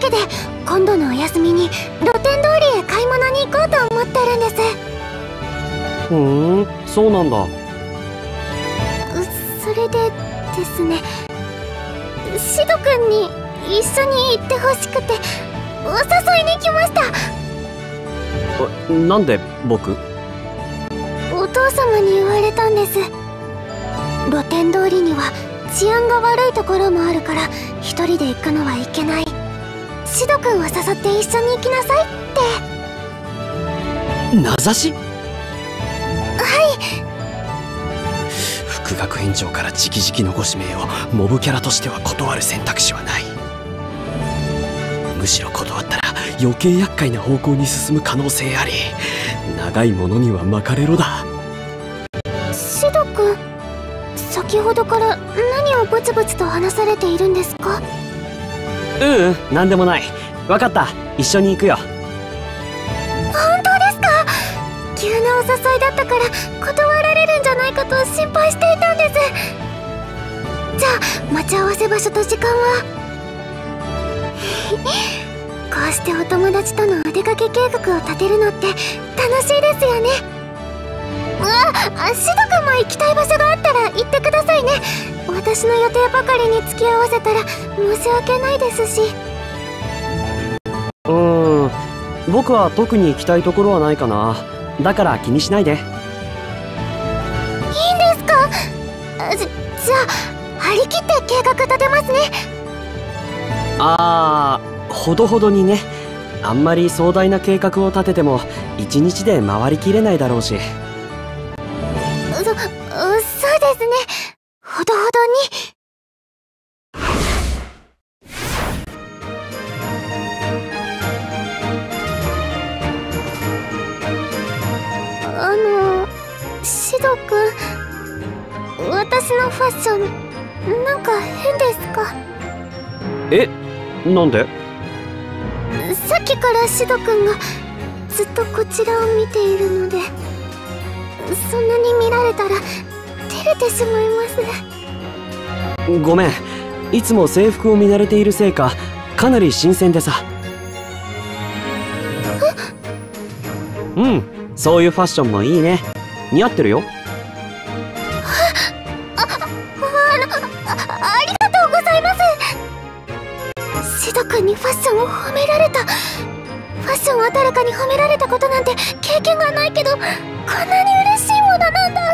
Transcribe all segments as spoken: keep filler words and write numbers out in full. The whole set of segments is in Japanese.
けで今度のお休みに露天通りへ買い物に行こうと思ってるんです。 ふーん、そうなんだ。 それでですね、シド君に一緒に行ってほしくてお誘いに来ました。 なんで僕？ お父様に言われたんです。露天通りには治安が悪いところもあるから一人で行くのはいけない。シド君を誘って一緒に行きなさいって。 名指し？ はい。 副学園長から直々のご指名をモブキャラとしては断る選択肢はない。むしろ断ったら余計厄介な方向に進む可能性あり。長いものには巻かれろだ。 シド君、先ほどから何をブツブツと話されているんですか？ ううん、何でもない。分かった、一緒に行くよ。 本当ですか？急なお誘いだったから断られるんじゃないかと心配していたんです。じゃあ待ち合わせ場所と時間は？こうしてお友達とのお出かけ計画を立てるのって楽しいですよね。あ、シド君も行きたい場所があったら言ってくださいね。私の予定ばかりに付き合わせたら申し訳ないですし。 うーん、僕は特に行きたいところはないかな。だから気にしないで。いいんですか？じ、じゃあ張り切って計画立てますね。 あー、ほどほどにね。あんまり壮大な計画を立てても一日で回りきれないだろうし。 そ、そうですね。ほどほどに。あの、シド君、私のファッションなんか変ですか？ え、なんで？ さっきからシド君がずっとこちらを見ているので、そんなに見られたら照れてしまいます。 ごめん、いつも制服を見慣れているせいかかなり新鮮でさ。うん、そういうファッションもいいね。似合ってるよ。 あ、あ、あの、あ、ありがとうございます。シド君にファッションを褒められた。ファッションを誰かに褒められたことなんて経験がないけど、こんなに嬉しいものなんだ。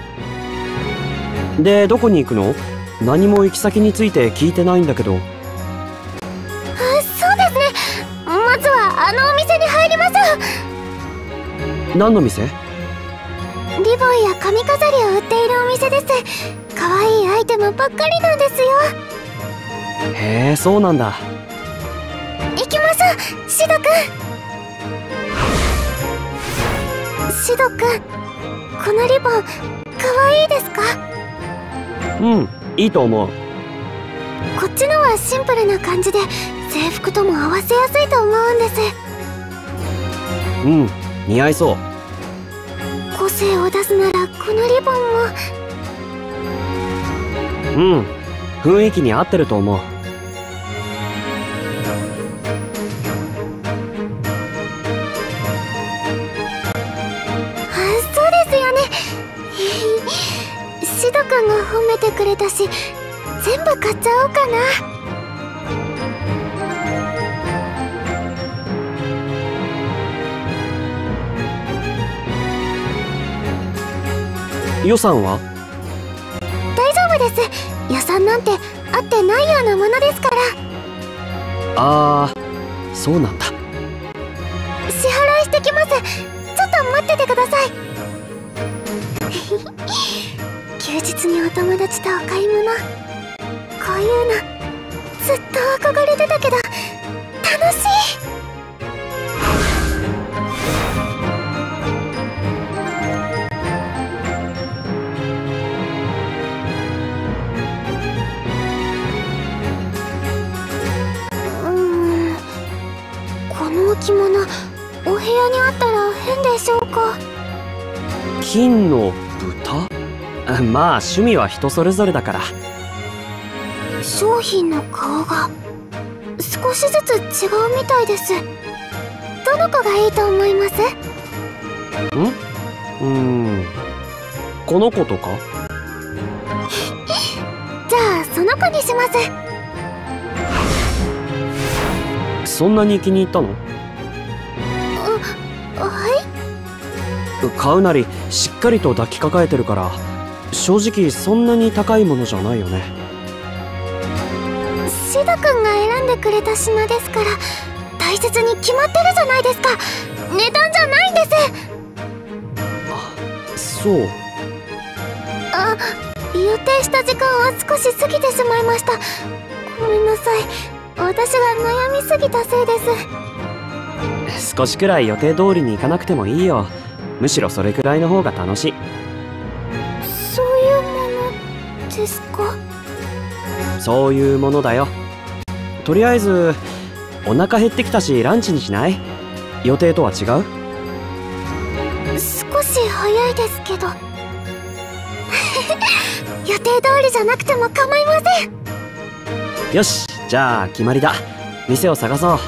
で、どこに行くの？何も行き先について聞いてないんだけど。 あ、そうですね。まずはあのお店に入りましょう。 何の店？ リボンや髪飾りを売っているお店です。可愛いアイテムばっかりなんですよ。 へえ、そうなんだ。 行きましょう、シド君。シド君、このリボン可愛いですか？ うん、いいと思う。 こっちのはシンプルな感じで制服とも合わせやすいと思うんです。 うん、似合いそう。 個性を出すならこのリボンも。 うん、雰囲気に合ってると思う。 シド君が褒めてくれたし、全部買っちゃおうかな。 予算は？ 大丈夫です。予算なんて合ってないようなものですから。 あー、そうなんだ。 支払いしてきます。ちょっと待っててください。休日にお友達とお買い物、こういうのずっと憧れてたけど楽しい。うーん、この置物お部屋にあったら変でしょうか？ 金の豚？まあ趣味は人それぞれだから。 商品の顔が少しずつ違うみたいです。どの子がいいと思います？ ん？うーん、この子とか？ じゃあその子にします。 そんなに気に入ったの？ はい。 買うなりしっかりと抱きかかえてるから、正直そんなに高いものじゃないよね。 シド君が選んでくれた品ですから大切に決まってるじゃないですか。値段じゃないんです。 そう。 あ、予定した時間は少し過ぎてしまいました。ごめんなさい、私が悩みすぎたせいです。 少しくらい予定通りに行かなくてもいいよ。むしろそれくらいの方が楽しい。 そういうものですか？ そういうものだよ。とりあえずお腹減ってきたしランチにしない？予定とは違う？ 少し早いですけど予定通りじゃなくても構いません。 よし、じゃあ決まりだ。店を探そう。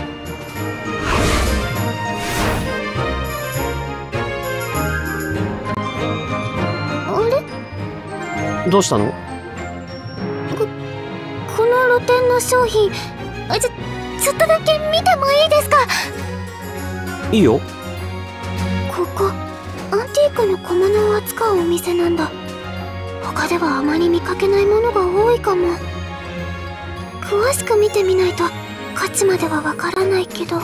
あれ？ どうしたの？ こ、この露店の商品、ちょ、ちょっとだけ見てもいいですか？ いいよ。 ここアンティークの小物を扱うお店なんだ。他ではあまり見かけないものが多いかも。詳しく見てみないと価値まではわからないけど。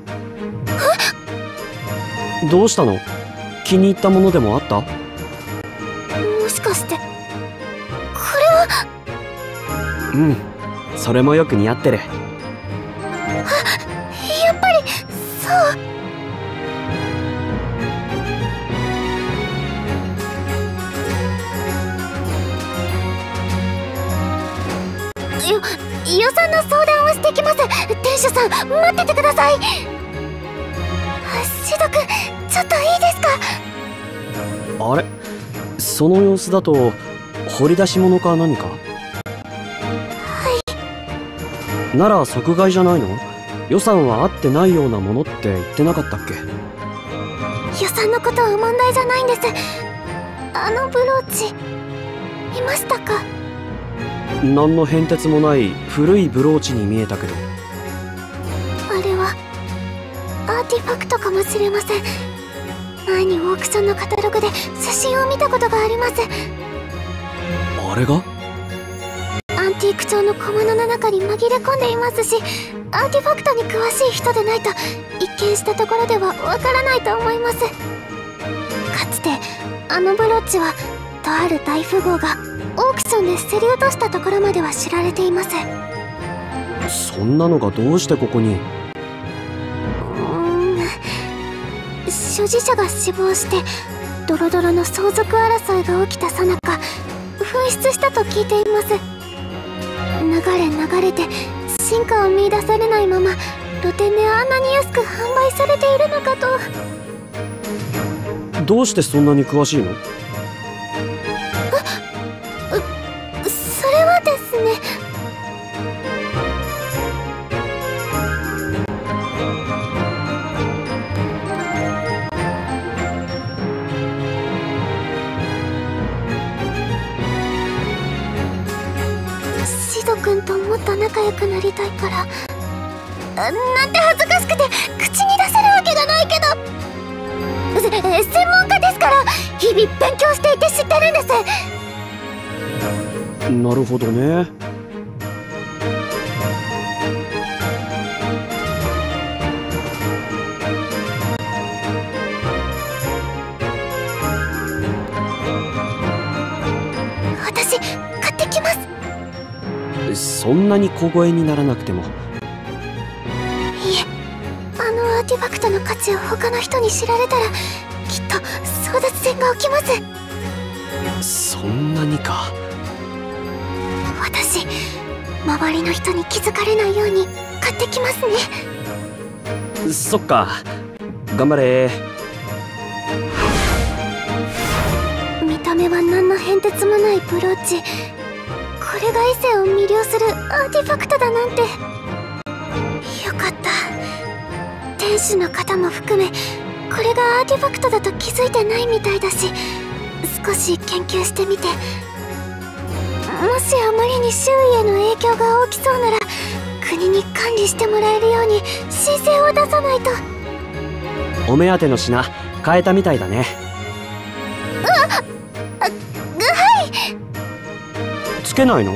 え？どうしたの？気に入ったものでもあった？ もしかしてこれは？ うん、それもよく似合ってる。 あ、やっぱりそう。よ、予算の相談をしてきます。店主さん、待っててください。シド君、ちょっといいですか？ あれ？その様子だと掘り出し物か何か？ はい。 なら即買いじゃないの？予算は合ってないようなものって言ってなかったっけ？ 予算のことは問題じゃないんです。あのブローチ見ましたか？ 何の変哲もない古いブローチに見えたけど。 あれはアーティファクトかもしれません。前にオークションのカタログで写真を見たことがあります。 あれが？ アンティーク調の小物の中に紛れ込んでいますし、アーティファクトに詳しい人でないと一見したところではわからないと思います。かつてあのブローチはとある大富豪がオークションで競り落としたところまでは知られています。 そんなのがどうしてここに？ うーん、所持者が死亡してドロドロの相続争いが起きたさなか紛失したと聞いています。流れ流れて進化を見出されないまま露店であんなに安く販売されているのかと。 どうしてそんなに詳しいの？ それはですね、シド君ともっと仲良くなりたいから。あ、なんて恥ずかしくて口に出せるわけがないけど、せ専門家ですから日々勉強していて知ってるんです。 なるほどね。 私買ってきます。 そんなに小声にならなくても。 いえ、あのアーティファクトの価値を他の人に知られたらきっと争奪戦が起きます。 そんなにか。 私、周りの人に気づかれないように買ってきますね。 そっか、頑張れ。 見た目は何の変哲もないブローチ、これが異性を魅了するアーティファクトだなんて。 かった。天使の方も含めこれがアーティファクトだと気づいてないみたいだし、少し研究してみて、もしあまりに周囲への影響が大きそうなら国に管理してもらえるように申請を出さないと。 お目当ての品変えたみたいだね。 あ、あ、はい。 つけないの？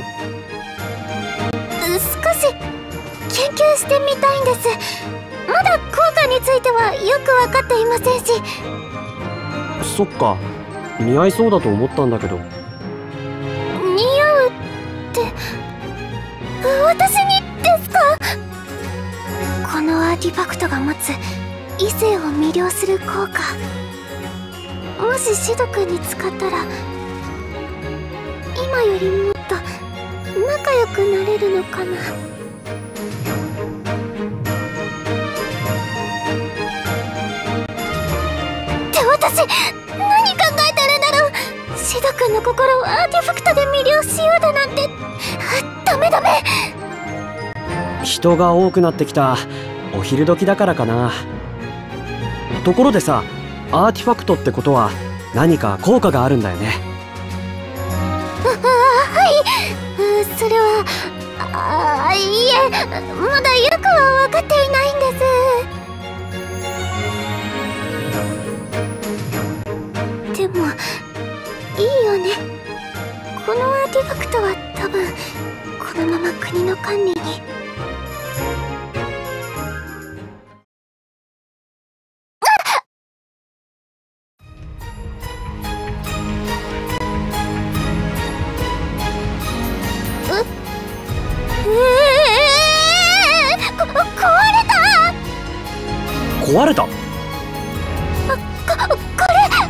少し研究してみたいんです。まだ効果についてはよく分かっていませんし。 そっか、似合いそうだと思ったんだけど。 似合うって私にですか？このアーティファクトが持つ異性を魅了する効果、もしシド君に使ったら今よりもっと仲良くなれるのかな。って私何考えてるんだろう。シド君の心をアーティファクトで魅了しようだなんてダメダメ。 人が多くなってきた。お昼時だからかな。ところでさ、アーティファクトってことは何か効果があるんだよね。 あ、はい、それはあ、いえ、まだよくは分かっていないんです。でもいいよね。このアーティファクトは多分このまま国の管理に。 壊れた。あ、こ、 これ。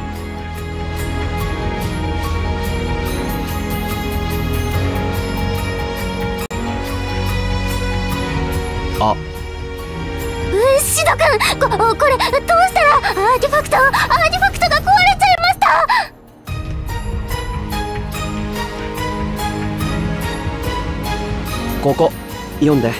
あ、 シド君、こ、これどうしたらアーティファクト、アーティファクトが壊れちゃいました。 ここ読んで。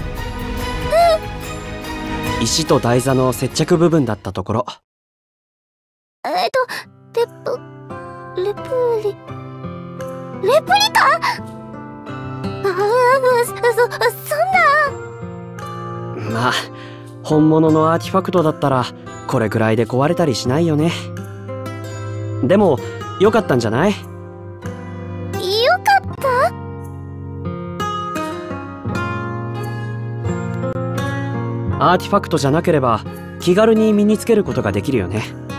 石と台座の接着部分だったところ。 えっとレプレプリレプリカ。ああ、そ、そんな。 まあ本物のアーティファクトだったらこれくらいで壊れたりしないよね。でも良かったんじゃない？ 良かった？ アーティファクトじゃなければ気軽に身につけることができるよね。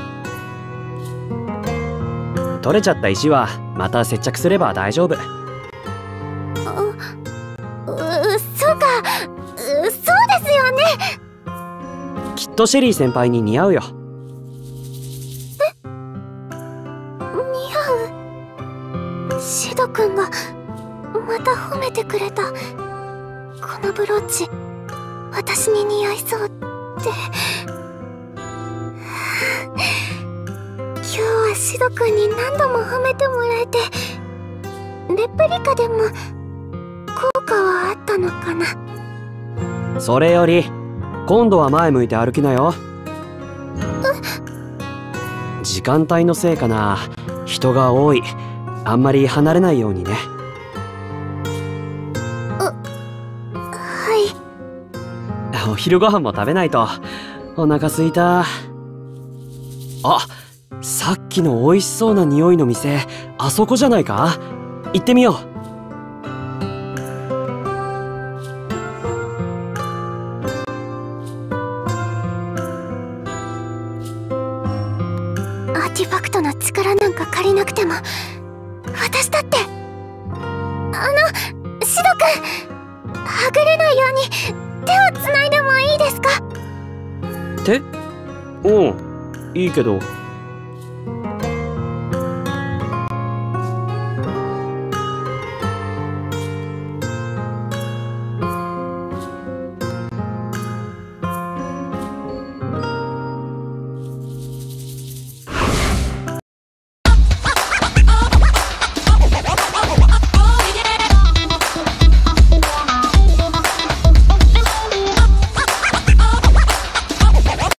取れちゃった石はまた接着すれば大丈夫。 う、う、そうか、う、そうですよね。 きっとシェリー先輩に似合うよ。 え？似合う？シド君がまた褒めてくれた。このブローチ私に似合いそうって。今日はシド君に何度も褒めてもらえて、レプリカでも効果はあったのかな。 それより今度は前向いて歩きなよ。時間帯のせいかな。人が多い。あんまり離れないようにね。お昼ご飯も食べないと。お腹すいた。あ、さっきの美味しそうな匂いの店、あそこじゃないか？行ってみよう。 アーティファクトの力なんか借りなくても私だって。あのシド君、はぐれないように手をつないでもいいですか？ 手？うん、いいけど。